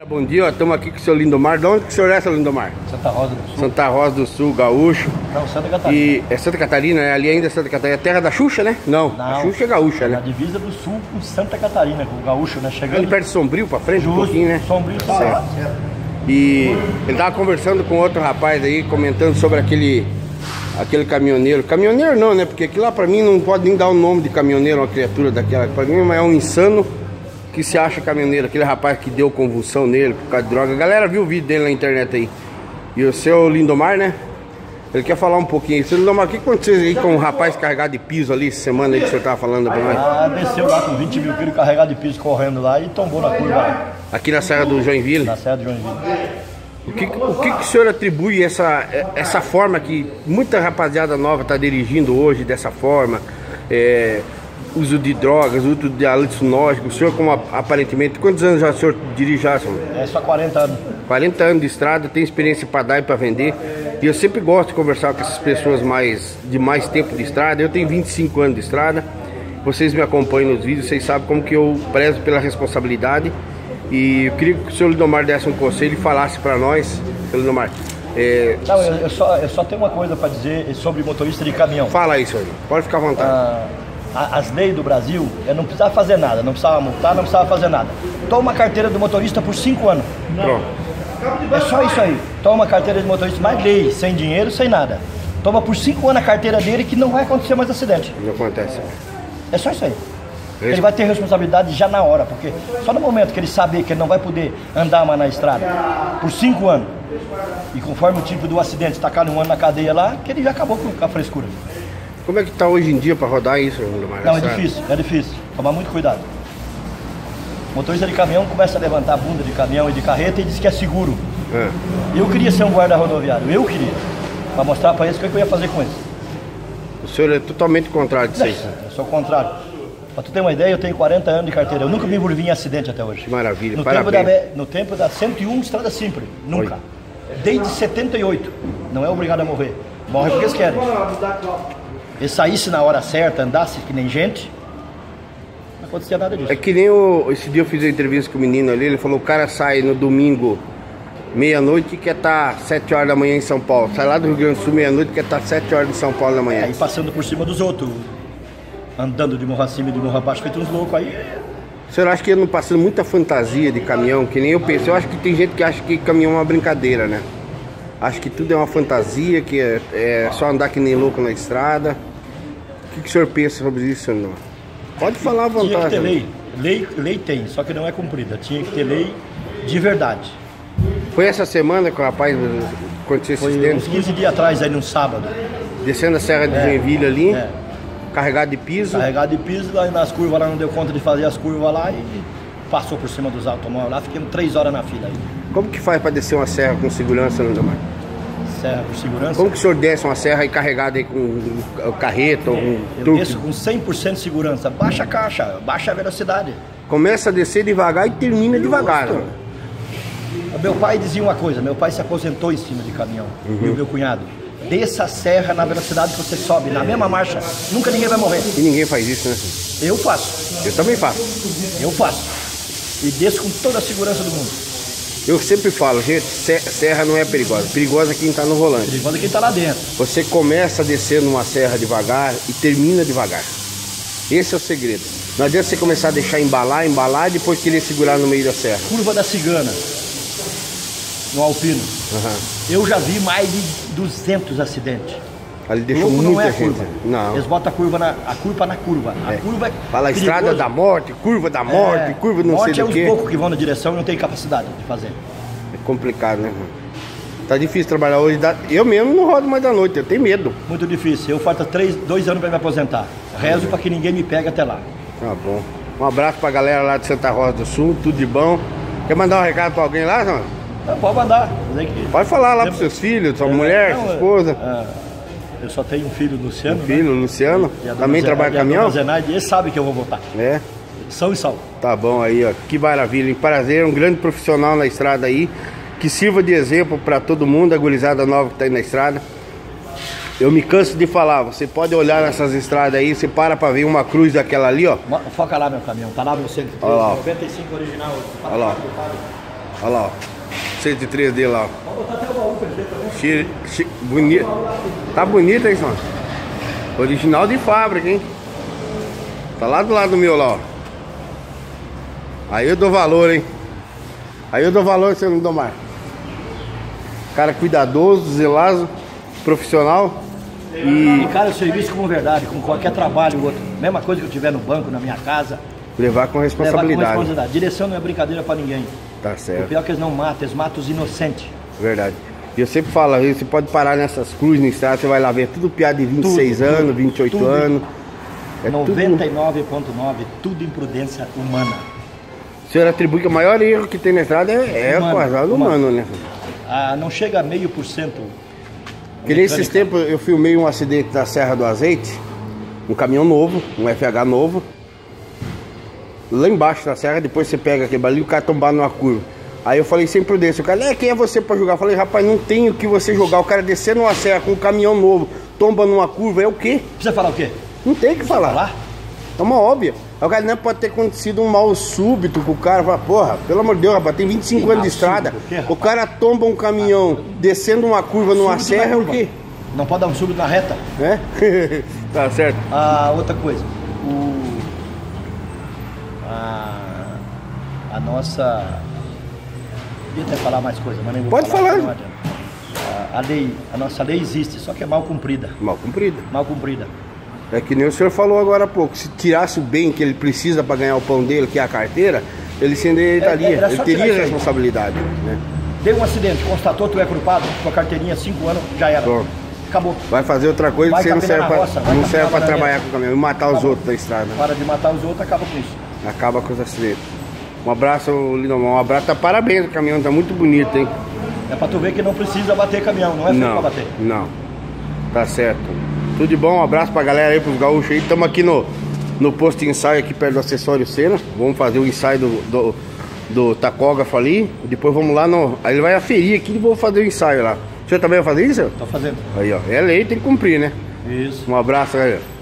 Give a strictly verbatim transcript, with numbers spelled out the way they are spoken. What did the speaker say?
Bom dia, estamos aqui com o seu Lindomar. De onde que o senhor é, seu Lindomar? Santa Rosa do Sul. Santa Rosa do Sul, gaúcho. Não, Santa Catarina. E é Santa Catarina, né? Ali ainda é Santa Catarina. É terra da Xuxa, né? Não, Não, a Xuxa é gaúcha, né? Na divisa do Sul com Santa Catarina, com o gaúcho, né? Chegando Ali perto de Sombrio, pra frente, Justo, um pouquinho, né? Sombrio, tá Certo. lá. E ele tava conversando com outro rapaz aí, comentando sobre aquele aquele caminhoneiro. Caminhoneiro não, né? Porque aquilo lá pra mim não pode nem dar o nome de caminhoneiro, uma criatura daquela. Pra mim é um insano que se acha caminhoneiro. Aquele rapaz que deu convulsão nele por causa de droga. A galera viu o vídeo dele na internet aí. E o seu Lindomar, né? Ele quer falar um pouquinho. Seu Lindomar, o que aconteceu aí com o rapaz carregado de piso ali essa semana aí que o senhor tava falando pra nós? Ah, desceu lá com vinte mil quilos carregado de piso correndo lá e tombou na curva lá. Aqui na Serra do Joinville? Na Serra do Joinville. O que, o que, que o senhor atribui essa, essa forma que muita rapaziada nova está dirigindo hoje dessa forma? É, uso de drogas, uso de alucinógeno. O senhor, como aparentemente, quantos anos já o senhor dirige já, senhor? É só quarenta anos. quarenta anos de estrada, tem experiência para dar e para vender. E eu sempre gosto de conversar com essas pessoas mais, de mais tempo de estrada. Eu tenho vinte e cinco anos de estrada. Vocês me acompanham nos vídeos, vocês sabem como que eu prezo pela responsabilidade. E eu queria que o senhor Lindomar desse um conselho e falasse para nós, senhor Lindomar. É... Não, eu, eu, só, eu só tenho uma coisa para dizer sobre motorista de caminhão. Fala aí, senhor. Pode ficar à vontade. Ah, as leis do Brasil, eu não precisava fazer nada, não precisava multar, não precisava fazer nada. Toma a carteira do motorista por cinco anos. Pronto. É só isso aí. Toma a carteira de motorista, mais lei, sem dinheiro, sem nada. Toma por cinco anos a carteira dele que não vai acontecer mais acidente. Não acontece. É só isso aí. Ele vai ter responsabilidade já na hora, porque só no momento que ele saber que ele não vai poder andar mais na estrada por cinco anos, e conforme o tipo do acidente, tacar um ano na cadeia lá, que ele já acabou com a frescura. Como é que tá hoje em dia para rodar isso, Lindomar? Não, é difícil, é difícil. Tomar muito cuidado. O motorista de caminhão começa a levantar a bunda de caminhão e de carreta e diz que é seguro. É. Eu queria ser um guarda rodoviário, eu queria, para mostrar para eles o que eu ia fazer com eles. O senhor é totalmente contrário disso aí. Eu sou o contrário. Pra tu ter uma ideia, eu tenho quarenta anos de carteira. Eu nunca me envolvi em acidente até hoje. Que maravilha, no parabéns. tempo, da, no tempo da cento e um Estrada Simples, nunca. Oi. Desde setenta e oito. Não é obrigado a morrer. Morre porque eles querem. Eles saíssem na hora certa, andassem que nem gente, não acontecia nada disso. É que nem o, esse dia eu fiz uma entrevista com o menino ali, ele falou, o cara sai no domingo meia-noite e quer estar sete horas da manhã em São Paulo. Sai lá do Rio Grande do Sul meia-noite e quer estar sete horas de São Paulo da manhã. Aí passando por cima dos outros, andando de morro acima e de morro abaixo, feito uns loucos aí. O senhor acha que ele não passando muita fantasia de caminhão, que nem eu penso? Eu acho que tem gente que acha que caminhão é uma brincadeira, né? Acho que tudo é uma fantasia, que é, é só andar que nem louco na estrada. O que, que o senhor pensa sobre isso, senhor? Pode falar à vontade. Tinha que ter lei. lei. Lei tem, só que não é cumprida. Tinha que ter lei de verdade. Foi essa semana que o rapaz aconteceu esse Foi acidente? uns quinze dias atrás, aí num sábado. Descendo a Serra de É, Joinville ali, é. carregado de piso. Carregado de piso, lá nas curvas lá não deu conta de fazer as curvas lá e passou por cima dos automóveis lá, fiquemos três horas na fila aí. Como que faz para descer uma serra com segurança, Lindomar? Serra por segurança. Como que o senhor desce uma serra aí carregado aí com carreta ou um Eu truque? desço com cem por cento de segurança, baixa a caixa, baixa a velocidade. Começa a descer devagar e termina devagar. Né? Meu pai dizia uma coisa, meu pai se aposentou em cima de caminhão, Uhum. e o meu cunhado. Desça a serra na velocidade que você sobe, na mesma marcha, nunca ninguém vai morrer. E ninguém faz isso, né? Eu faço, Eu também faço. eu faço. E desço com toda a segurança do mundo. Eu sempre falo, gente, serra não é perigosa. Perigosa é quem está no volante. Perigoso é quem tá lá dentro. Você começa a descer numa serra devagar e termina devagar. Esse é o segredo. Não adianta você começar a deixar embalar, embalar e depois querer segurar no meio da serra. Curva da Cigana, no Alpino. Uhum. Eu já vi mais de duzentos acidentes. Ali deixou Louco muita não é a gente. curva. Não. Eles botam a curva na, a curva na curva. A É. curva é Fala perigoso. estrada da morte, curva da morte, É, curva não morte sei é do os que. poucos que vão na direção e não tem capacidade de fazer. É complicado, né, irmão? Tá difícil trabalhar hoje. Dá- Eu mesmo não rodo mais da noite, eu tenho medo. Muito difícil. Eu falta três, dois anos para me aposentar. Rezo para que ninguém me pegue até lá. Tá bom. Um abraço pra galera lá de Santa Rosa do Sul, tudo de bom. Quer mandar um recado pra alguém lá, não? Não, pode mandar. Dizer que... Pode falar lá Eu- pros seus filhos, sua eu- mulher, não, sua esposa. ah, eu só tenho um filho, Luciano. Seu filho, né? Luciano. E a dona Também Zé- trabalha e a caminhão? dona Zenaide, ele sabe que eu vou voltar. É. São e salvo. Tá bom aí, ó. Que maravilha, hein? Prazer, um grande profissional na estrada aí. Que sirva de exemplo pra todo mundo, a gurizada nova que tá aí na estrada. Eu me canso de falar, você pode olhar nessas estradas aí, você para pra ver uma cruz daquela ali, ó. Mo- Foca lá meu caminhão, tá lá meu centro. Olha lá. noventa e cinco original. Olha lá. Olha lá, ó. cento e três dele lá, ó. Vou botar até o baú pra ele ver também. Cheiro, che... bonito. Tá bonito, hein, mano? Original de fábrica, hein? Tá lá do lado do meu, lá, ó. Aí eu dou valor, hein? Aí eu dou valor, você não dou mais. Cara cuidadoso, zelado, profissional. E cara, o serviço com verdade, com qualquer trabalho outro. Mesma coisa que eu tiver no banco, na minha casa. Levar com responsabilidade. Levar com responsabilidade. Direção não é brincadeira pra ninguém. Tá certo. O pior é que eles não matam, eles matam os inocentes. Verdade. E eu sempre falo, você pode parar nessas cruzes na estrada, você vai lá ver tudo piada de vinte e seis tudo, anos, vinte e oito tudo. Anos. É noventa e nove vírgula nove, tudo imprudência humana. O senhor atribui que o maior erro que tem na estrada é, é o casado humano, né? Ah, não chega a meio por cento. Que nesses tempos eu filmei um acidente da Serra do Azeite, um caminhão novo, um F H novo, lá embaixo da serra, depois você pega aquele ali, o cara tombado numa curva. Aí eu falei sem prudência, o cara, é, quem é você pra jogar? Eu falei, rapaz, não tem o que você jogar, o cara descendo uma serra com um caminhão novo, tomba numa curva, é o quê? Precisa falar o quê? Não tem o que falar. falar. É uma óbvia. Aí o cara não pode ter acontecido um mal súbito com o cara, fala, porra, pelo amor de Deus, rapaz, tem vinte e cinco anos de estrada, quê, o cara tomba um caminhão descendo uma curva numa súbito serra, é o quê? Não pode dar um súbito na reta. É? Tá certo. Ah, outra coisa, o... a, a nossa... Podia até falar mais coisa, mas nem vou Pode falar. falar. A, a lei, a nossa lei existe, só que é mal cumprida. Mal cumprida. Mal cumprida. É que nem o senhor falou agora há pouco, se tirasse o bem que ele precisa para ganhar o pão dele, que é a carteira, ele se endireitaria, é, ele teria responsabilidade. Né? Deu um acidente, constatou, tu é culpado, com a carteirinha cinco anos, já era. Bom, acabou. Vai fazer outra coisa que você não serve para trabalhar com o caminhão e matar acabou. Os outros da estrada. Para de matar os outros, acaba com isso. Acaba com os acidentes. Um abraço, Lindomar, um abraço, tá parabéns, o caminhão tá muito bonito, hein? É pra tu ver que não precisa bater caminhão, não é feito pra bater. Não, tá certo. Tudo de bom, um abraço pra galera aí, pros gaúchos aí. Estamos aqui no, no posto de ensaio aqui perto do Acessório Sena. Vamos fazer o ensaio do, do, do tacógrafo ali. Depois vamos lá no... Aí ele vai aferir aqui e vou fazer o ensaio lá. O senhor também vai fazer isso? Tô fazendo. Aí, ó, é lei, tem que cumprir, né? Isso. Um abraço, galera.